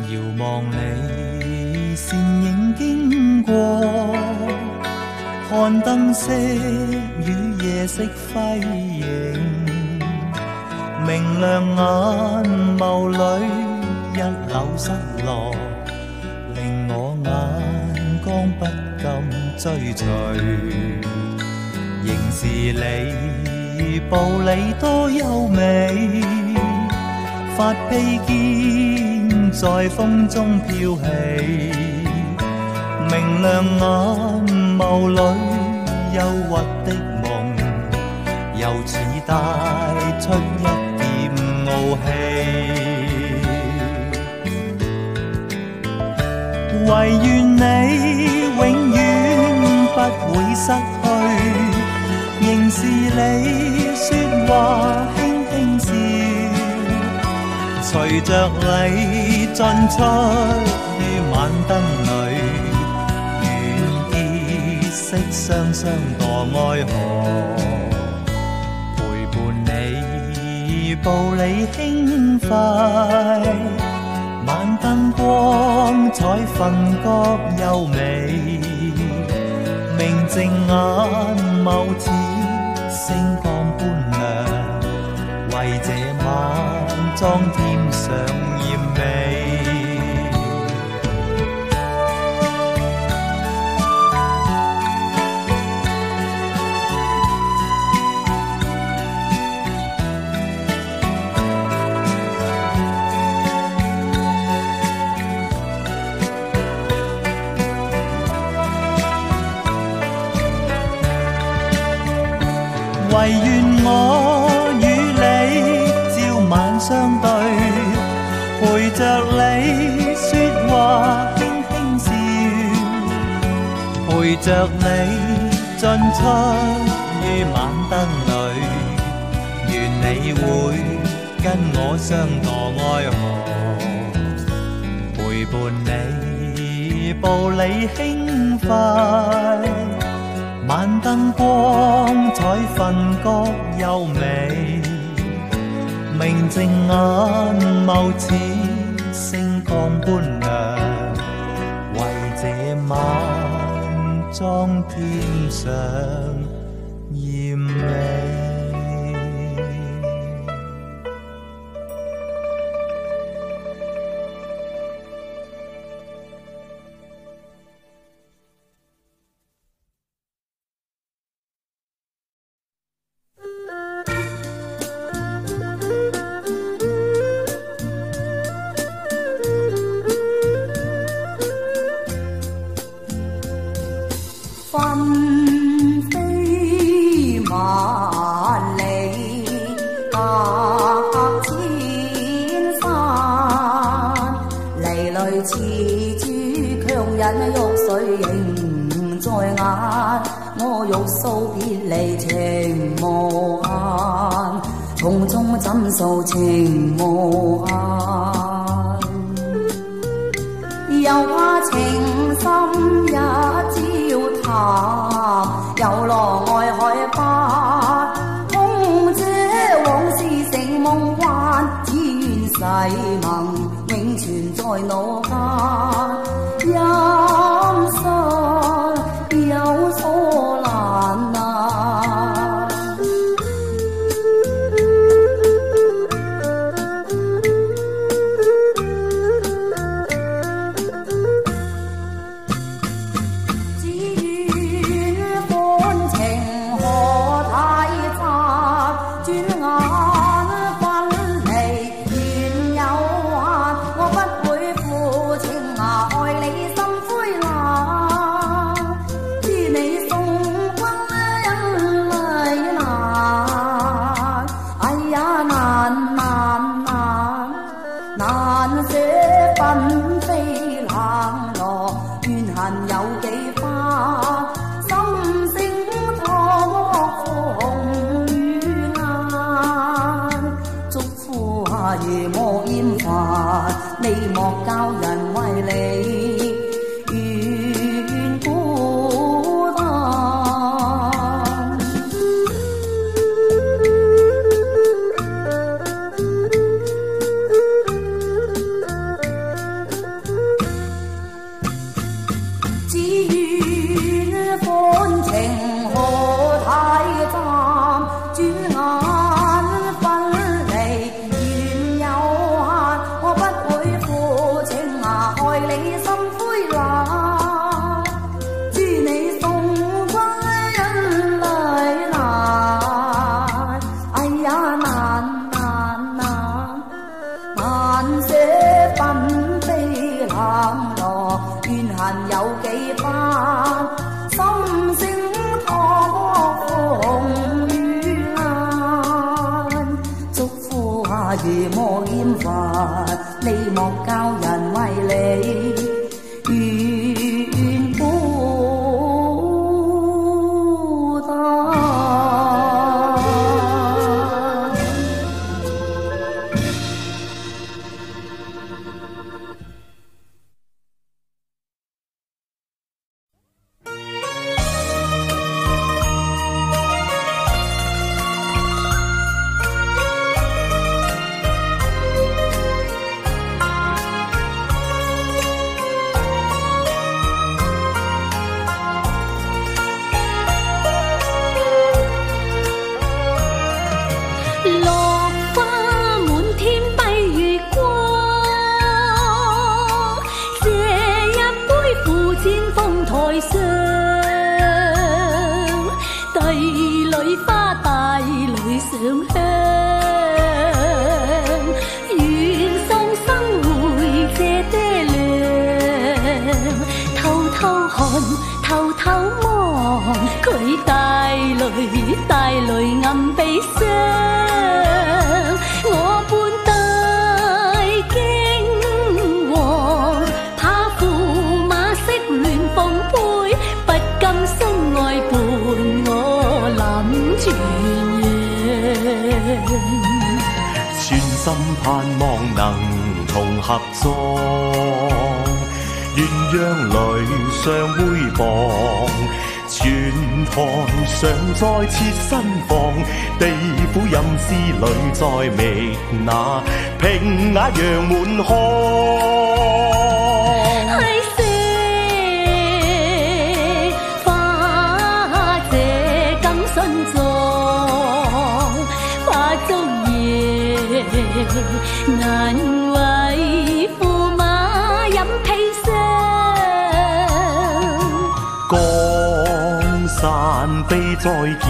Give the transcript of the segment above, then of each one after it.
遥望你倩影經過，看燈飾與夜色輝映，明亮眼眸裏一縷失落，令我眼光不禁追隨。仍是你步履多優美，發披肩在風中飄起，明亮眼眸裏憂鬱的夢，又似帶出一點傲氣。唯願你永遠不會失去，仍是你說話輕輕笑，隨着你進出於晚燈裏，願結識雙雙墮愛河，陪伴你步履輕快，晚燈光彩分割優美，明淨眼眸似星光般亮，為這晚裝添上豔美。唯願我與你朝晚相對，陪着你說話輕輕笑，陪着你進出於晚燈裏，願你會跟我相墮愛河，陪伴你步履輕快，晚燈光彩分割優美，明淨眼眸似星光般亮，為這晚裝添上豔美。訴情無限，又怕情深一朝淡，又落愛海巴，空這往事成夢幻，只願誓盟永存在腦間，陰失有所難啊。 怨恨有幾番，心聲托風雨雁，祝福下夜莫厭煩，你莫教人為你怨孤單。偷偷望佢帶淚暗悲傷，我伴大驚惶，怕駙馬色亂鳳杯，不甘心愛伴我臨泉陽。 全心盼望能同合作，鴛鴦裏相會傍，泉塘上再設新房，地府陰司裏再覓那平雅楊門巷。 係寫花姐咁信狀，花燭夜眼為駙馬飲砒霜。山悲再見，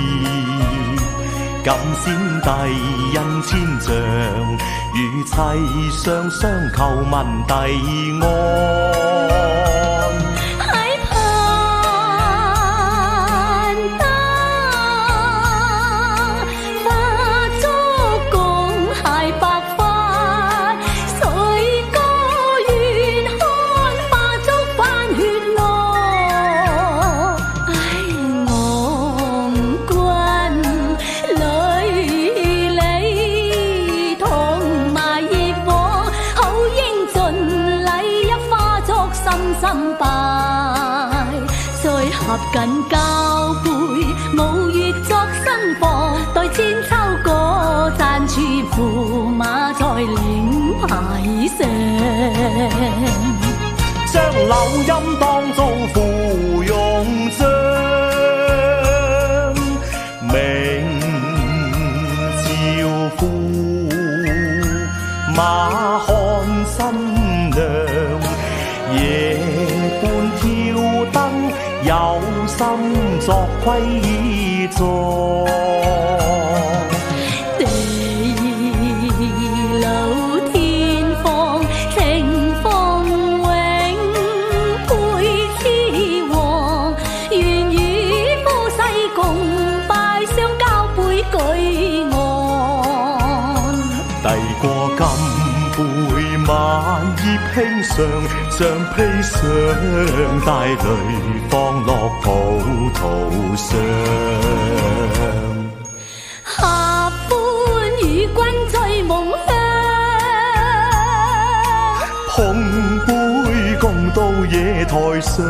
感先帝印千丈，與妻雙雙求問帝安。喺盼得花燭共諧白髮，誰個願看花燭翻血浪？心拜，再合緊交杯，無月作新房，待千秋果讚處，駙馬在領牌上， 將柳陰當做芙蓉帳，明照駙馬看新娘。夜半挑燈，有心作窺藏。 地老天荒，情況永配痴王。願與夫妻共拜相交杯舉案。 遞過金杯晚葉輕上，像披上帶淚放落葡萄上。 合歡與君醉夢鄉， 碰杯共到野台上。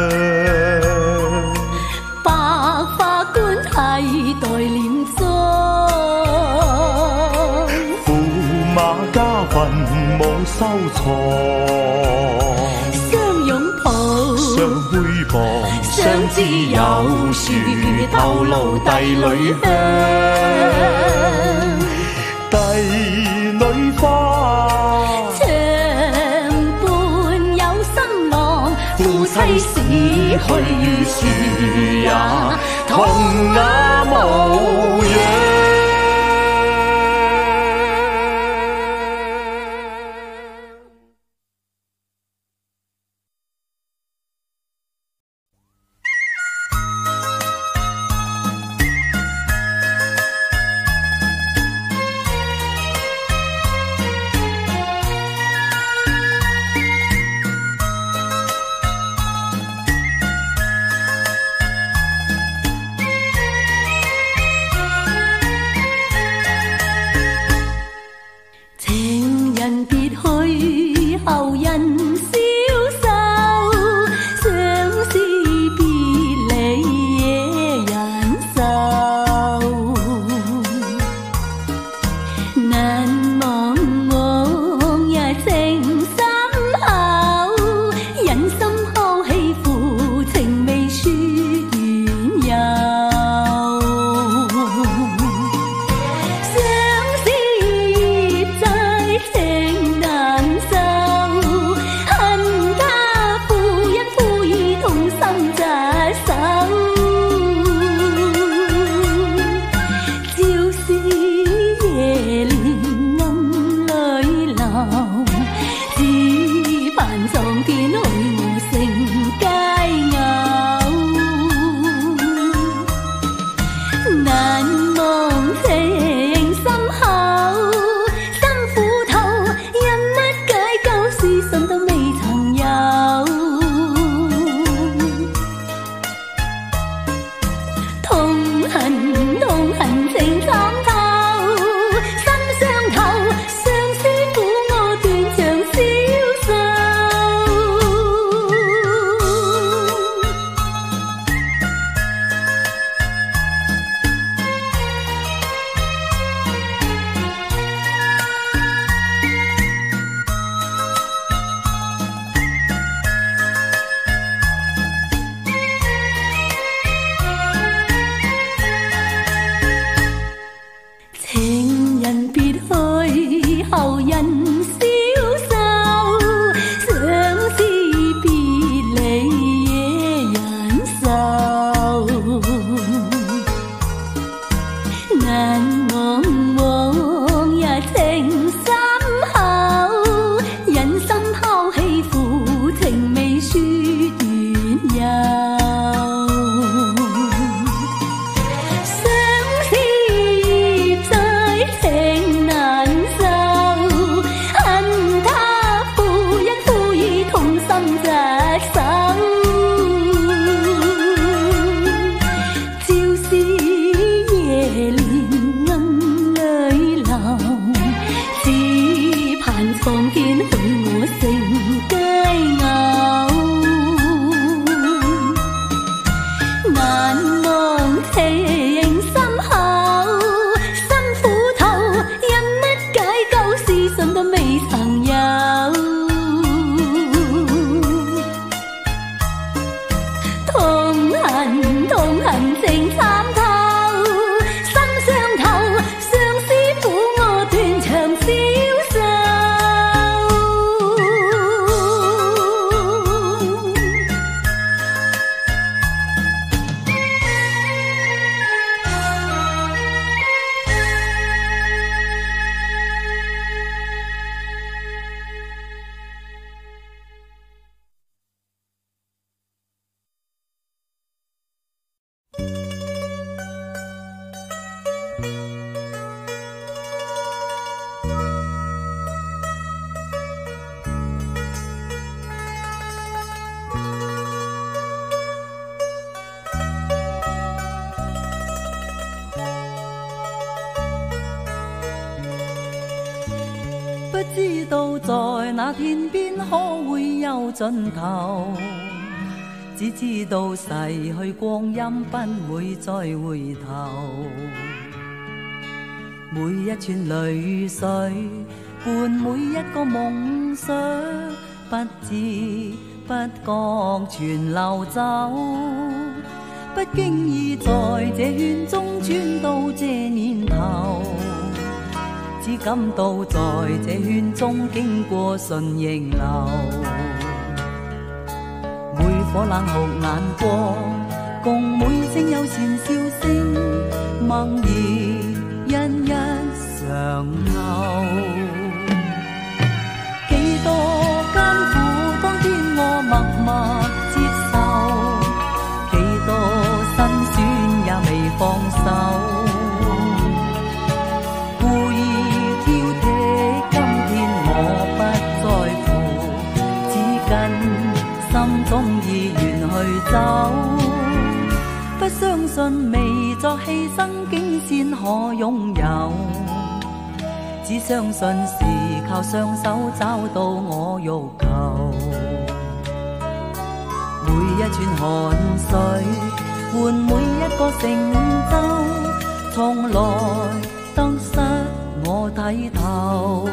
白髮官替代殮葬， 駙馬家墳墓收藏。相會傍，相知有樹透露帝女香。帝女花， 長伴有新郎，夫妻死去如樹也同亞無恙。 放牽許我成佳偶，難忘情深厚，辛苦透，因乜解救私信都未曾有。痛恨情參透，心傷透，相思苦我斷腸消受。不知道在那天邊可會有盡頭，只知道逝去光陰不會再回頭。每一串淚水伴每一個夢想，不知不覺全流走。不經意在這圈中轉到這年頭，只感到在這圈中經過順逆流，每顆冷酷眼光，共每聲友善笑聲，默然一一常留。幾多艱苦，當天我默默接受，幾多辛酸也未放手。心中意願去走，不相信未作犧牲竟先可擁有，只相信是靠雙手找到我欲求。每一串汗水換每一個成就，從來得失我睇透。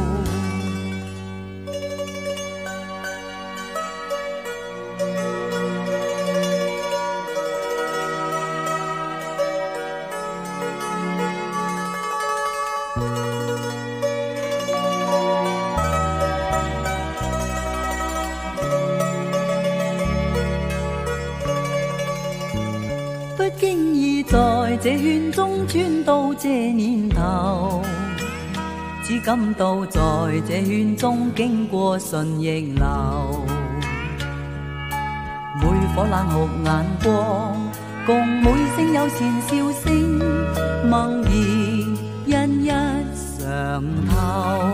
不經意在這圈中轉到這年頭，只感到在這圈中經過順逆流，每顆冷酷眼光，共每聲友善笑聲，默然一一常透。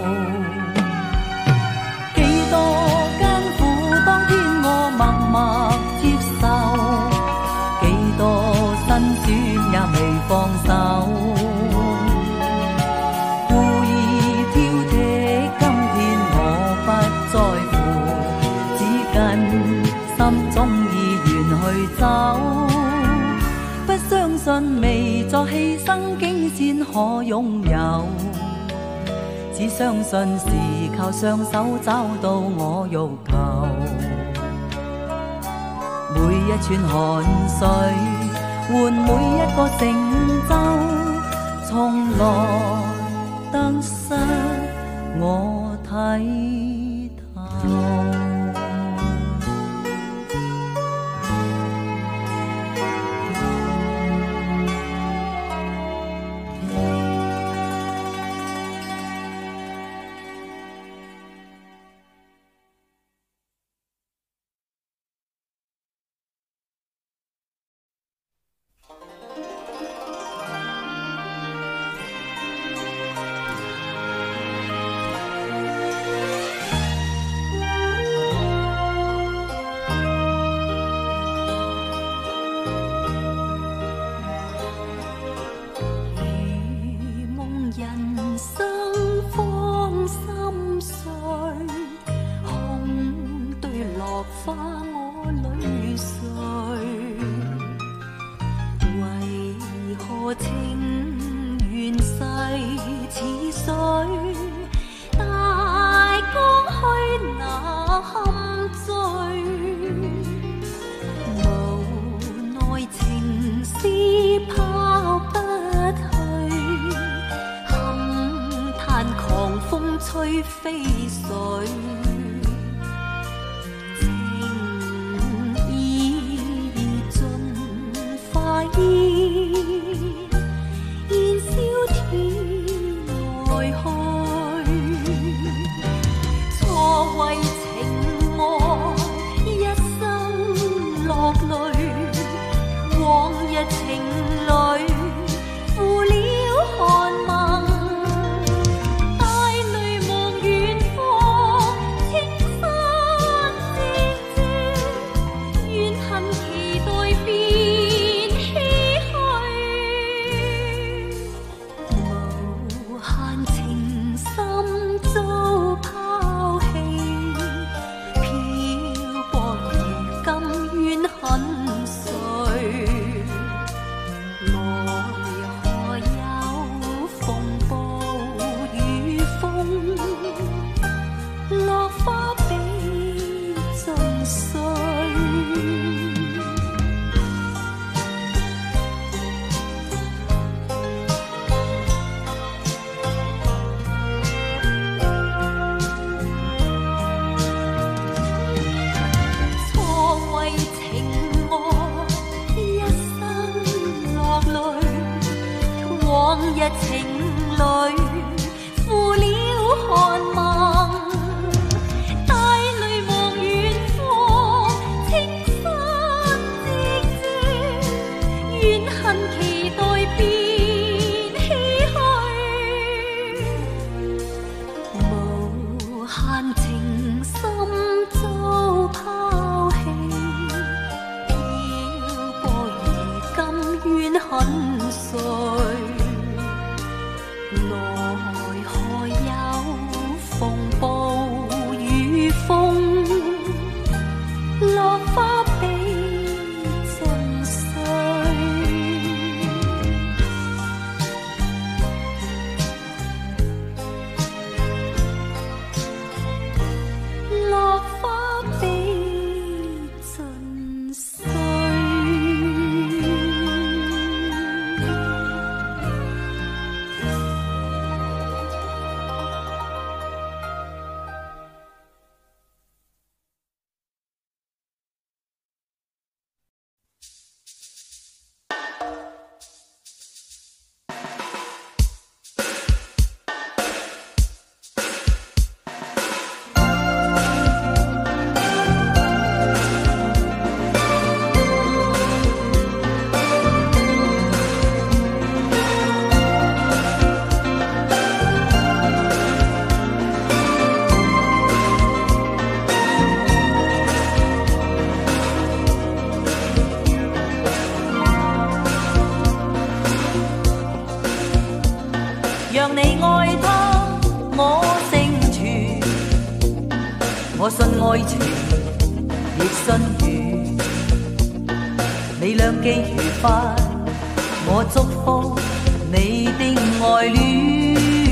幾多艱苦，當天我默默接受，幾多辛酸也未放手，故意挑剔，今天我不在乎，只跟心中意願去走，不相信未作犧牲竟先可擁有，只相信是靠雙手找到我欲求。每一串汗水換每一個成就，從來得失我睇透。 风吹飞水，情意尽化烟，燃烧天外去。错为情爱，一生落泪。往日情侣，负了寒盟。往日情侣，负了寒盟，带泪望远方，青山寂寂，怨恨期待变唏嘘，无限情深遭抛弃，漂泊如今怨恨谁？奈何有风暴雨风，落花比尽碎。落花比尽碎。 让你爱他，我成全。我信爱情，亦信缘。你俩既愉快，我祝福你的爱恋。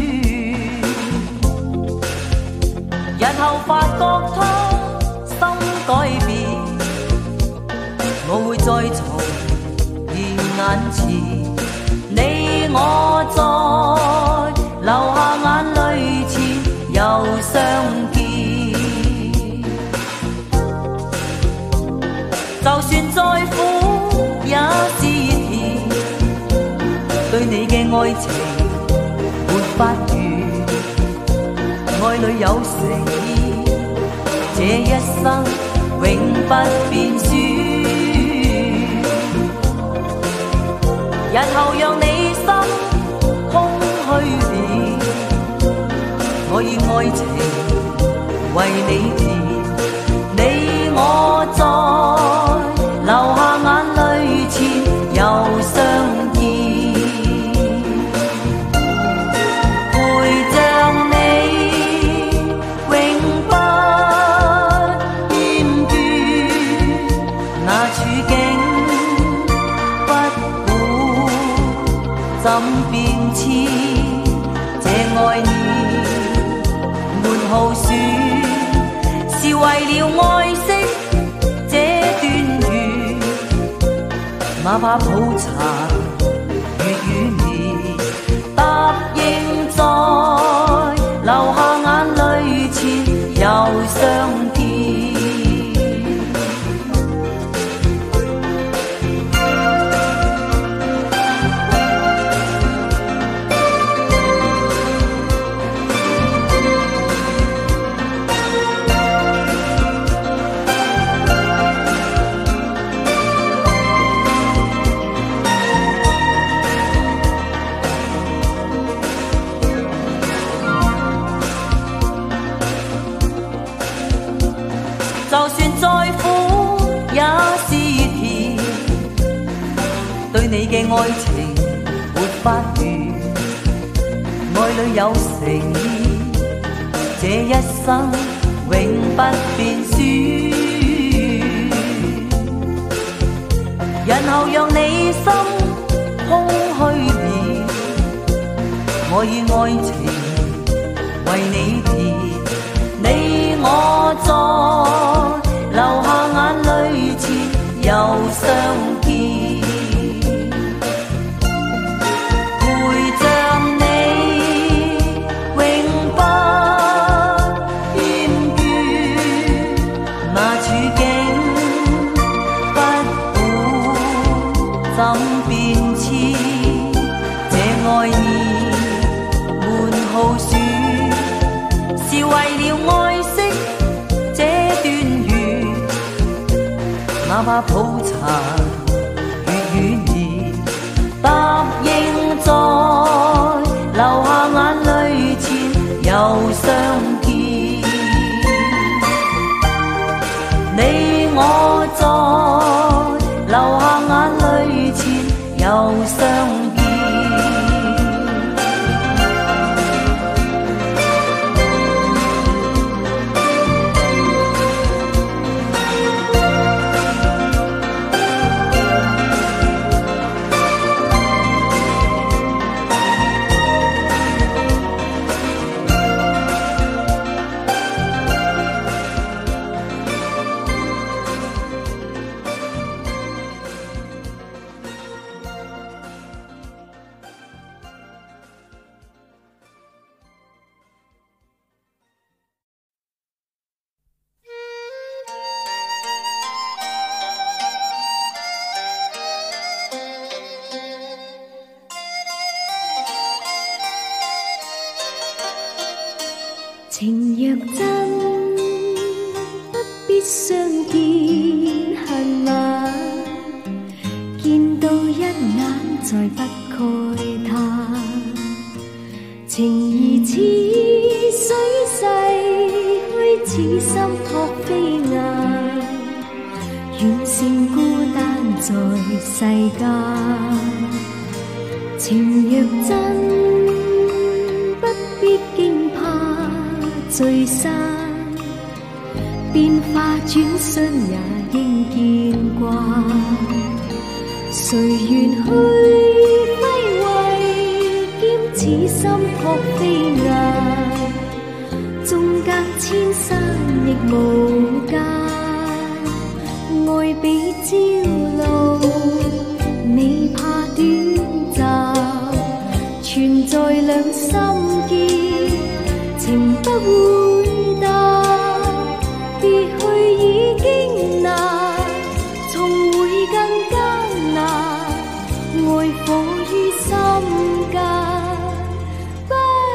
日後發覺他心改變，我會再重現眼前。你我在流下眼淚前又相見，就算再苦也是甜，對你嘅愛情沒法完，愛裏有誠意，這一生永不變輸。日後讓你心空虛變，我以愛情為你填。你我在流下眼淚前又相見，陪着你永不厭倦，那處境怎變遷？這愛念沒耗損，是為了愛惜這段緣。哪怕抱殘越與年，答應在流你嘅愛情沒法完，愛裏有誠意，這一生永不變輸。日後讓你心空虛了，我以愛情為你填，你我再流下眼淚前又相見。怎變遷？這愛意滿浩暑，是為了愛惜這段緣。哪怕抱殘越遠兒，答應在流下眼淚前又相見。你我在流下眼淚前又相見。 情若真，不必相見恨晚，見到一眼再不慨嘆。情如似水逝去，似心託飛雁，遠勝孤單在世間。情若真，不必驚怕聚散，變化轉瞬也應見慣。誰願去揮慧，兼此心託飛雁，縱隔千山亦無間。愛比朝露，未怕短暫，存在兩心間，情不會淡。別去已經難，重會更艱難。愛火於心間，不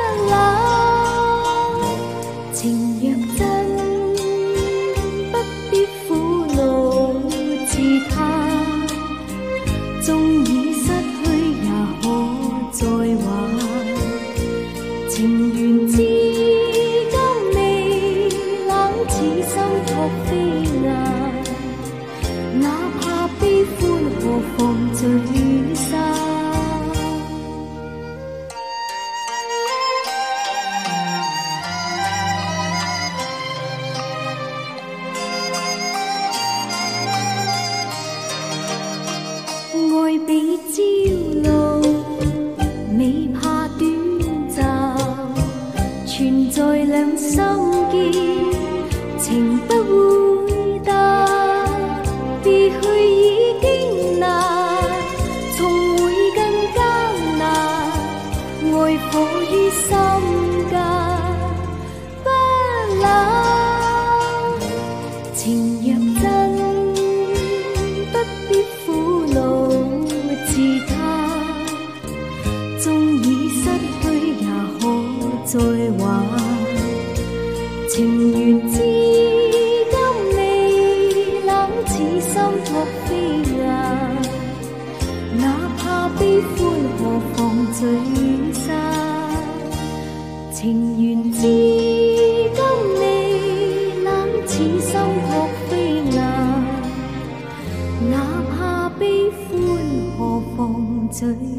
冷。情若真，不必苦惱自嘆。縱已失去也可再挽。情緣至今未冷，似心託飛雁。哪怕悲歡何妨聚散。愛比朝露，未怕短暫，存在兩心間，情不會淡。別去已經難，重會更艱難。愛火於心間，不冷。情若真，不必苦惱自嘆。縱已失去也可再挽。情緣至今未冷，似心託飛雁。哪怕悲歡何妨聚散。情緣至今未冷，似心託飛雁。哪怕悲歡何妨水。